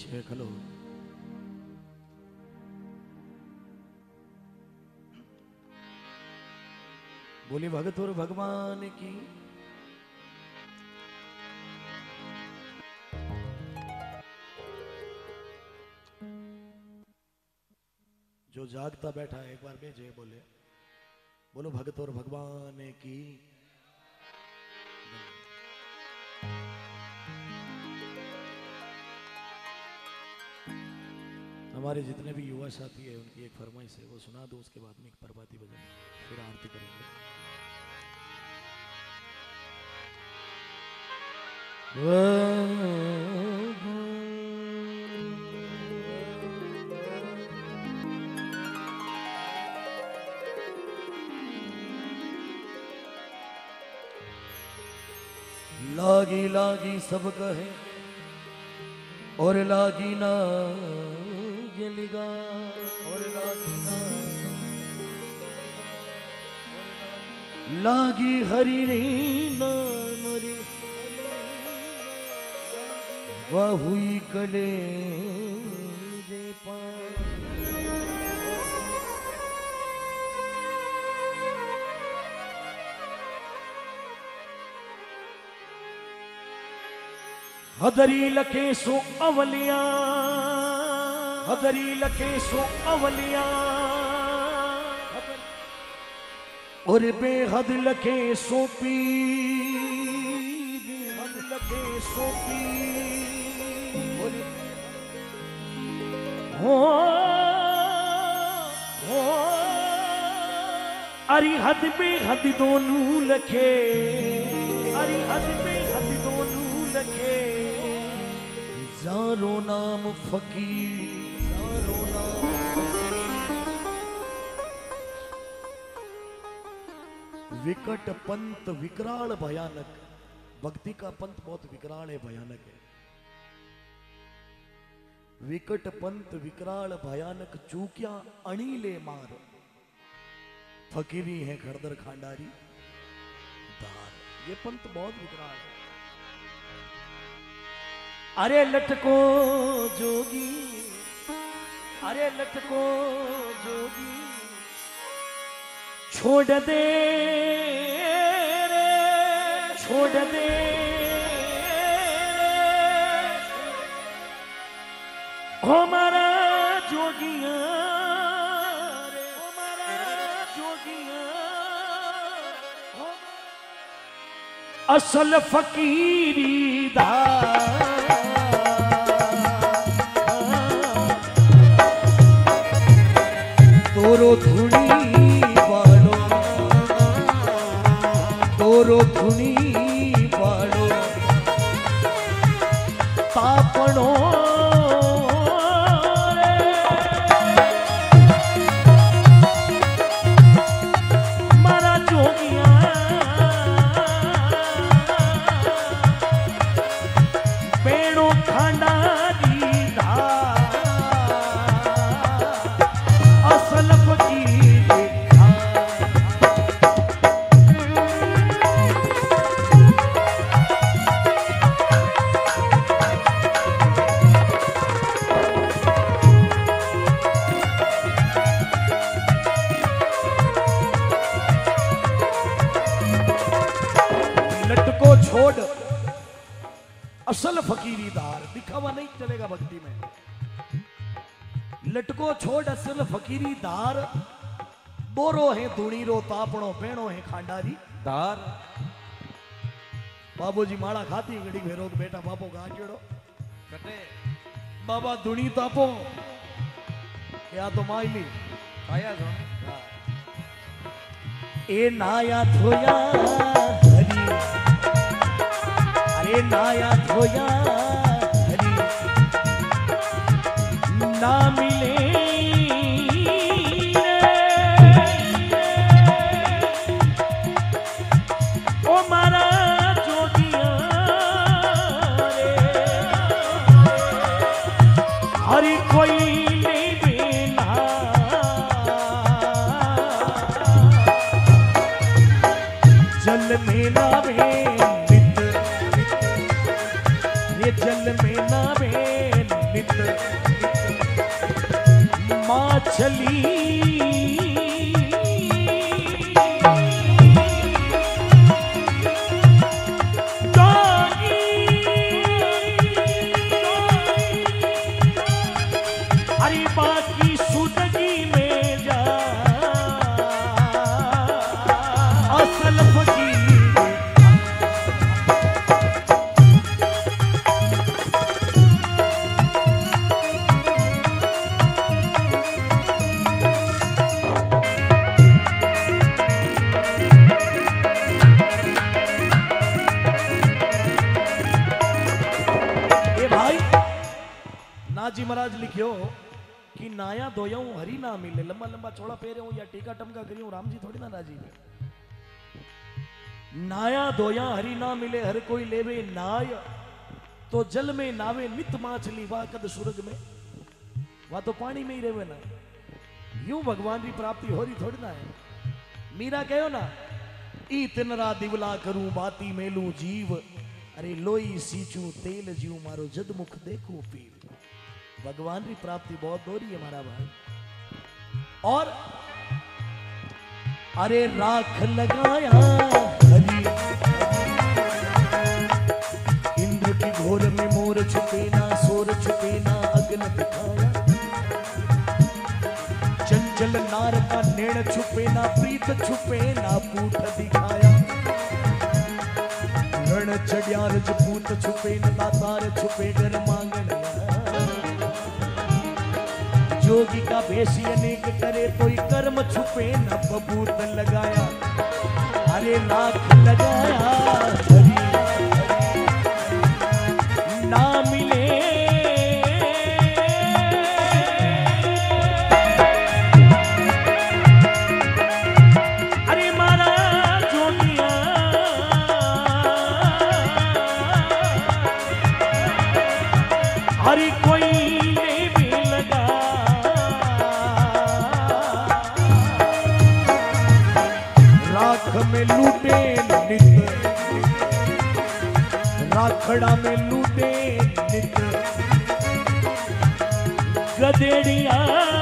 पीछे खलो। बोली भगत और भगवान की। जो जागता बैठा है एक बार में जय बोले। बोलो भगत और भगवान की। हमारे जितने भी युवा साथी है उनकी एक फरमाइश है, वो सुना दो, उसके बाद में एक प्रभाती भजन फिर आरती करेंगे। लागी लागी सब कहे और लागी ना ये लिगा और लागी ना लागी हरी ना मरी वह हुई कले दे पा। हदरी लखे सो अवलिया हदरी लखे सो अवलिया और बेहद लखे सो पी बेहद लखे सो पी हो अरिहद बेहद दोनों लखे अरिहद बेहद दोनों लखे जारो नाम फकीर जारो नाम विकट पंथ विकराल भयानक। भक्ति का पंथ बहुत विकराल है, भयानक है। विकट पंथ विकराल भयानक चूकिया अणीले मार फकीरी है खड़दर खांडारी दार। ये पंथ बहुत विकराल है। अरे लटको जोगी अरे लटको जोगी छोड़ दे रे छोड़ दे हमारा जोगिया रे हमारा जोगिया असल फकीरी दार। तोरो धुनी बाड़ो तोरो धुनी बाड़ो तापणो मारा जोगिया पेड़ो खांडारी छोड़ असल फकीरी दार। दिखावा नहीं चलेगा भक्ति में। लटको छोड़ असल फकीरी दार बोरो है धुणीरो तापणो पेणो है खांडारी दार। बाबूजी माड़ा खाती घड़ी भेरो बेटा बापो गा केड़ो कटे बाबा धुणी तापो या तो माइली आया जो ए नाया धोया हरी अरे नाया धोया हरी ना मिले ओ मारा जोगिया रे हरी कोई नहीं बिना जल में ना जल में ना नित चली अरे बाकी सुदगी में जा असल फकीर नाजी महाराज लिखियो कि नाया दोयऊ हरी ना मिले लंबा लंबा चौड़ा पेरे हूं या टीका टमका करियो राम जी थोड़ी ना राजी नाया दोया हरी ना मिले हर कोई लेवे नाय तो जल में नावे नित माछली वाह कद सुरग में वह तो पानी में ही रहे ना यूं भगवान की प्राप्ति हो रही थोड़ी ना है मीरा कहो ना ई तिनरा दिवला करूं बाती मेलू जीव अरे लोई सींचू तेल जीव मारो जद मुख देखो पीर भगवान की प्राप्ति बहुत दोरी है हमारा भाई और अरे राख लगाया हरी इंद्र की घोर में मोर छुपे ना सोर छुपे ना अग्न दिखाया चंचल नार का नेण छुपे ना प्रीत छुपे ना पूठ दिखाया रण चढ़िया रजपूत छुपे न दातार छुपे डर मांगन जोगी का भेषी अनेक करे कोई कर्म छुपे न बबूत लगाया अरे लाख लगाया हरी ना मिले अरे मारा जोगिया हरी कोई में लूटे नित राखड़ा में लूटे नित गदेड़िया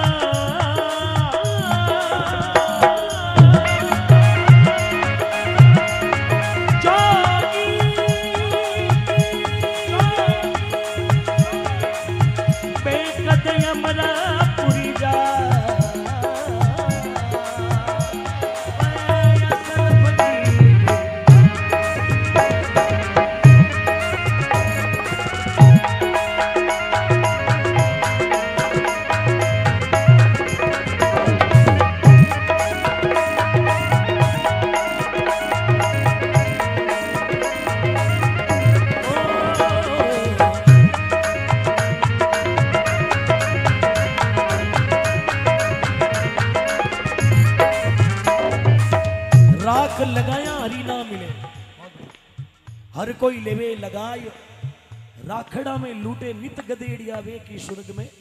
लगाया हरी ना मिले हर कोई लेवे लगाय राखड़ा में लूटे नित गदेड़िया वे की स्वर्ग में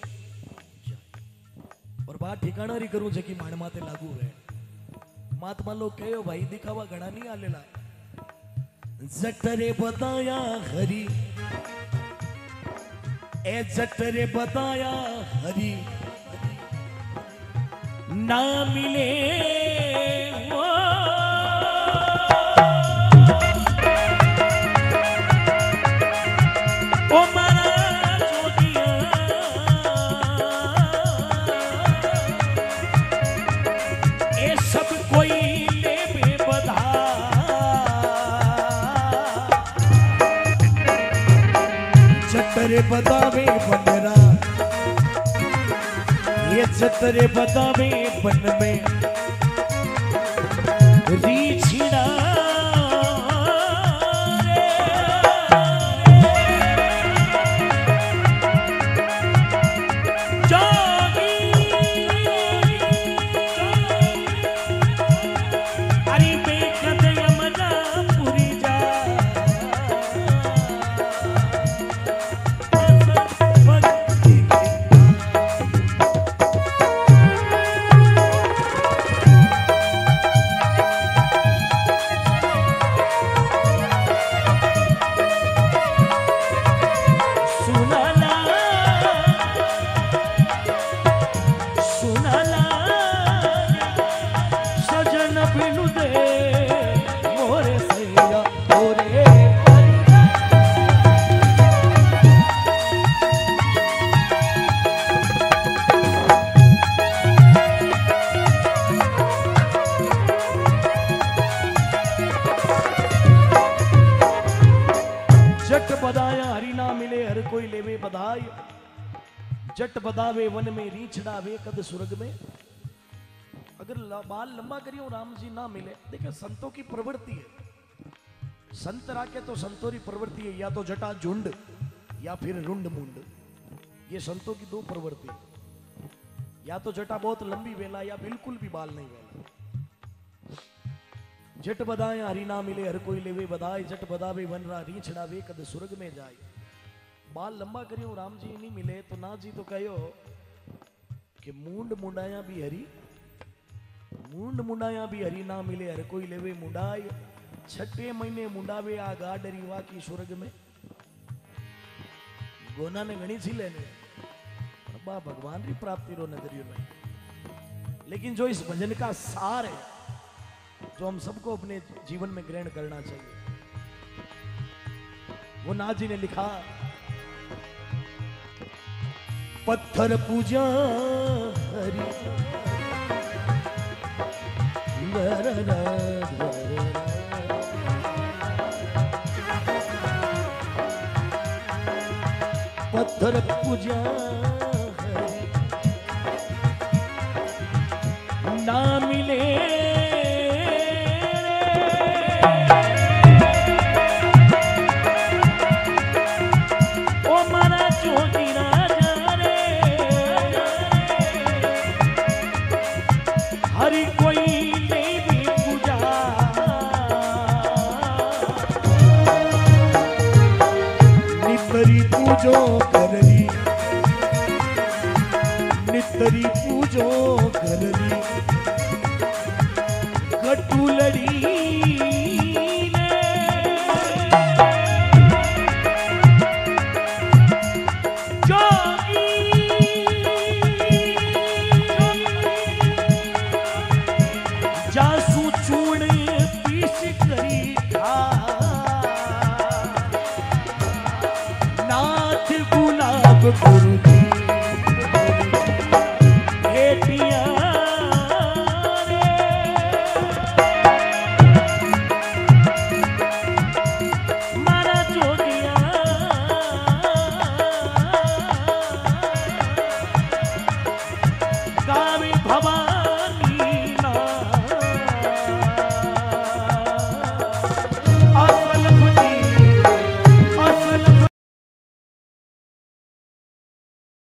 और बात ठिकाना री करूं जे की माण माते लागू रहे महात्मा लोग कहो भाई दिखावा घड़ा नहीं आलेला जटरे बताया हरी ए जटरे बताया हरी ना मिले चतरे बतावे बनरा ये चतरे बतावे बन में रीछिड़ा जट बदावे वन में रीछड़ावे कद सुरग में। अगर बाल लंबा करियो राम जी ना मिले, देखिए संतों की प्रवृत्ति है, संत राखे तो संतों की प्रवृत्ति है, या तो जटा झुंड या फिर रुंड मुंड, ये संतों की दो प्रवृत्ति है। या तो जटा बहुत लंबी वेला या बिल्कुल भी बाल नहीं वेला। जट बदाए हरि ना मिले हर कोई लेवे बदाए, जट बदावे वन रा रीछड़ावे कद सुरग में जाए। बाल लंबा करियो राम जी नहीं मिले तो ना जी तो कहो कि मूंड मुंडाया भी हरी, मूंड मुंडाया भी हरी ना मिले हर कोई लेवे मुंडाई। छठे महीने मुंडावे आ गाडरी वा की सुरग में। गोना ने घनी छी लेने बा भगवान की प्राप्ति रो नजरियो नहीं। लेकिन जो इस भजन का सार है, जो हम सबको अपने जीवन में ग्रहण करना चाहिए, वो नाथ जी ने लिखा, पत्थर पूजा हरि पत्थर पूजा हरि ना मिले ओ मारा चोटी राजा रे, हरि कोई नहीं भी पूजा नितरी पूजो कररी, नितरी पूजो कररी कटुलड़ी ने जोगी जासू चूड़ पीस करी खा, नाथ गुलाब गुरु जी बेटियां भवा